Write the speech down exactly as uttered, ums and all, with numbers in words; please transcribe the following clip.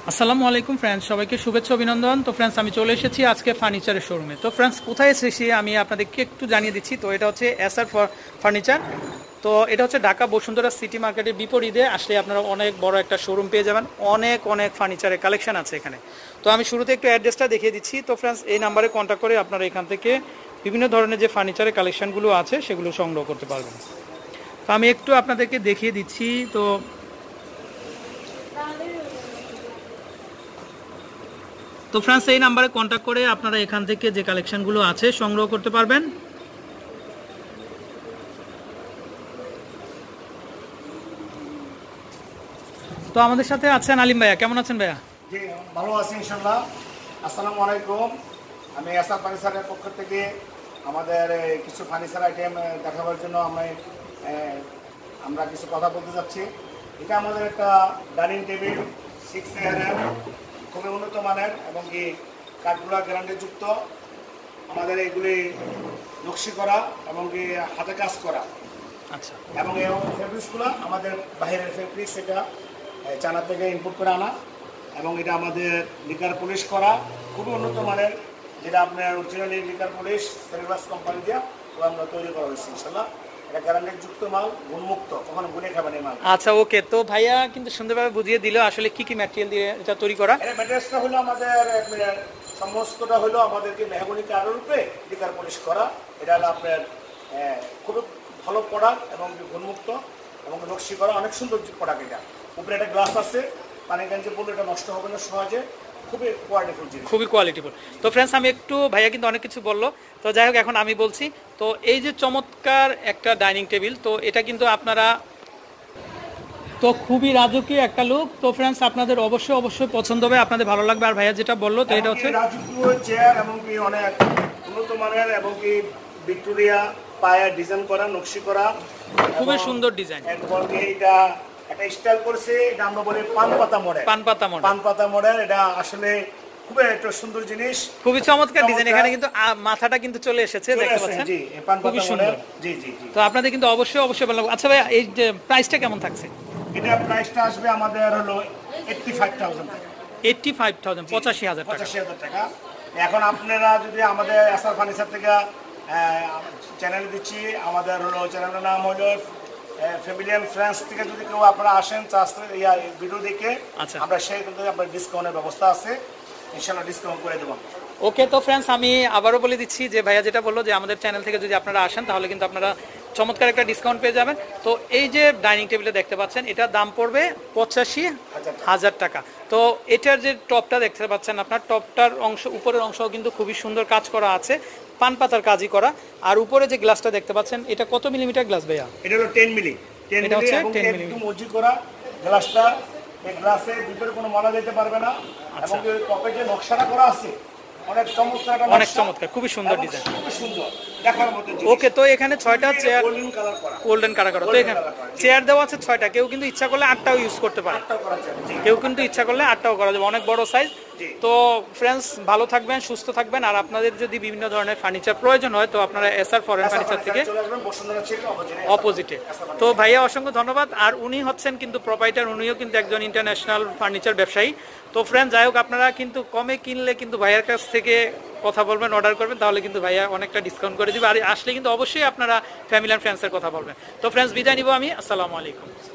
আসসালামু আলাইকুম ফ্রেন্ডস, সবাইকে শুভেচ্ছা অভিনন্দন। তো ফ্রেন্ডস, আমি চলে এসেছি আজকে ফার্নিচারের শোরুমে। তো ফ্রেন্ডস, কোথায় এসেছি আমি আপনাদেরকে একটু জানিয়ে দিচ্ছি। তো এটা হচ্ছে এস আর ফার্নিচার। তো এটা হচ্ছে ঢাকা বসুন্ধরা সিটি মার্কেটের বিপরীতে আসলে আপনারা অনেক বড় একটা শোরুম পেয়ে যাবেন। অনেক অনেক ফার্নিচারের কালেকশন আছে এখানে। তো আমি শুরুতে একটু অ্যাড্রেসটা দেখিয়ে দিচ্ছি। তো ফ্রেন্ডস, এই নাম্বারে কন্ট্যাক্ট করে আপনারা এখান থেকে বিভিন্ন ধরনের যে ফার্নিচারের কালেকশনগুলো আছে সেগুলো সংগ্রহ করতে পারবেন। তো আমি একটু আপনাদেরকে দেখিয়ে দিচ্ছি। তো তো ফ্রেন্ডস, এই নাম্বারে কন্ট্যাক্ট করে আপনারা এখান থেকে যে কালেকশনগুলো আছে সংগ্রহ করতে পারবেন। তো আমাদের সাথে আছেন আলিম ভাইয়া। কেমন আছেন ভাইয়া? জি, ভালো আছি ইনশাআল্লাহ। আসসালামু আলাইকুম। আমি এস আর ফার্নিচারের পক্ষ থেকে আমাদের কিছু ফার্নিচার আইটেম দেখাবার জন্য আমি আমরা কিছু কথা বলতে যাচ্ছি। এটা আমাদের একটা ডাইনিং টেবিল, সিক্স চেয়ারের, খুবই উন্নত মানের এবং কি কাঠগুলা গ্যারান্টিযুক্ত। আমাদের এগুলি নকশি করা এবং কি হাতে কাজ করা। আচ্ছা। এবং এই ফেব্রিক্সগুলো আমাদের বাইরের ফেব্রিক্স, এটা চায়না থেকে ইম্পোর্ট করে আনা এবং এটা আমাদের লিকার পলিশ করা, খুবই উন্নত মানের, যেটা আপনার অরিজিনালি লিকার পলিশ সেলভাস কোম্পানি দিয়ে আমরা তৈরি করা হয়েছে ইনশাআল্লাহ। এটা গ্যারান্টিযুক্ত মাল, গুণমুক্ত, কখনো গুণে খাবেন এই মাল। আচ্ছা, ওকে। তো ভাইয়া কিন্তু সুন্দরভাবে বুঝিয়ে দিল আসলে কি কি ম্যাটেরিয়াল দিয়ে এটা তৈরি করা। এই ম্যাটেরিয়ালসটা হলো আমাদের সমস্তটা হলো আমাদেরকে মেহগনি কাঠের উপরে লিকার পলিশ করা। এটা হলো আপনার খুবই ভালো প্রোডাক্ট এবং গুণমুক্ত এবং নকশি করা, অনেক সুন্দর প্রোডাক্ট। এটা উপরে একটা গ্লাস আছে, পানি গাঞ্জে পড়লে এটা নষ্ট হবে না সহজে, খুবই কোয়ালিটিফুল জিনিস, খুবই কোয়ালিটিফুল। তো ফ্রেন্ডস, আমি একটু ভাইয়া কিন্তু অনেক কিছু বললো। তো যাই হোক, এখন আমি বলছি। তো এই যে চমৎকার একটা ডাইনিং টেবিল, তো এটা কিন্তু আপনারা তো খুবই রাজকীয় একটা লুক। তো ফ্রেন্ডস, আপনাদের অবশ্যই অবশ্যই পছন্দ হবে, আপনাদের ভালো লাগবে। আর ভাইয়া যেটা বললো, তো এটা হচ্ছে রাজকীয় চেয়ার এবং কি অনেক উন্নত মানের এবং কি ভিক্টোরিয়া পায়া ডিজাইন করা, নকশি করা, খুবই সুন্দর ডিজাইন। এবং এটা একটা স্টাইল করছে, এটা আমরা বলি পান পাতা মডেল। পান পাতা মডেল পান পাতা মডেল এটা আসলে খুবই একটা সুন্দর জিনিস, খুবই চমৎকার ডিজাইন। এখানে কিন্তু মাথাটা কিন্তু চলে এসেছে, দেখতে পাচ্ছেন। জি, এই পান পাতা মডেল। জি জি জি। তো আপনাদের কিন্তু অবশ্যই অবশ্যই ভালো লাগবে। আচ্ছা ভাই, এই যে প্রাইসটা কেমন থাকছে? এটা প্রাইসটা আসবে আমাদের হলো পঁচাশি হাজার টাকা। পঁচাশি হাজার টাকা। পঁচাশি হাজার টাকা। এখন আপনারা যদি আমাদের এস আর ফার্নিচার থেকে চ্যানেল দিচ্ছি, আমাদের হলো চ্যানেলের নাম হলো ফ্যামিলি এন্ড ফ্রেন্ডস থেকে যদি কেউ আপনারা আসেন ভিডিও দেখে, আমরা সেই কিন্তু আপনার ডিসকাউন্টের ব্যবস্থা আছে, ইনশাআল্লাহ ডিসকাউন্ট করে দেবো। ওকে। তো ফ্রেন্ডস, আমি আবারও বলে দিচ্ছি যে ভাইয়া যেটা বললো যে আমাদের চ্যানেল থেকে যদি আপনারা আসেন তাহলে কিন্তু আপনারা চমৎকার একটা ডিসকাউন্ট পেয়ে যাবেন। তো এই যে ডাইনিং টেবিলে দেখতে পাচ্ছেন, এটার দাম পড়বে পঁচাশি হাজার টাকা। তো এটার যে টপটা দেখতে পাচ্ছেন, আপনার টপটার অংশ, উপরের অংশ কিন্তু খুবই সুন্দর কাজ করা আছে, পান পাতার কাজই করা। আর উপরে যে গ্লাসটা দেখতে পাচ্ছেন, এটা কত মিলিমিটার গ্লাস ভাইয়া? এটা হলো দশ মিলি। এটা হচ্ছে দশ মিলি মজি করা গ্লাসটা। এই গ্লাসে ভিতরে কোনো ময়লা যেতে পারবে না এবং এই টপে যে নকশাটা করা আছে অনেক চমৎকার, অনেক চমৎকার, খুবই সুন্দর ডিজাইন, খুবই সুন্দর দেখার মতো। ওকে। তো এখানে ছয়টা চেয়ার, গোল্ডেন কালার করা, গোল্ডেন কালার করা। তো এখানে চেয়ার দেওয়া আছে ছয়টা। কেউ কিন্তু ইচ্ছা করলে আটটাও ইউজ করতে পারে, কেউ কিন্তু ইচ্ছা করলে আটটাও করা যাবে, অনেক বড় সাইজ। তো ফ্রেন্ডস, ভালো থাকবেন, সুস্থ থাকবেন। আর আপনাদের যদি বিভিন্ন ধরনের ফার্নিচার প্রয়োজন হয় তো আপনারা এস আর ফরেন ফার্নিচার থেকে অপোজিটে। তো ভাইয়া অসংখ্য ধন্যবাদ। আর উনি হচ্ছেন কিন্তু প্রোপাইটার, উনিও কিন্তু একজন ইন্টারন্যাশনাল ফার্নিচার ব্যবসায়ী। তো ফ্রেন্ড, যাই হোক, আপনারা কিন্তু কমে কিনলে কিন্তু ভাইয়ার কাছ থেকে কথা বলবেন, অর্ডার করবেন, তাহলে কিন্তু ভাইয়া অনেকটা ডিসকাউন্ট করে দিবে। আর আসলে কিন্তু অবশ্যই আপনারা ফ্যামিলি অ্যান্ড ফ্রেন্ডসের কথা বলবেন। তো ফ্রেন্ডস, বিদায় নিব আমি। আসসালামু আলাইকুম।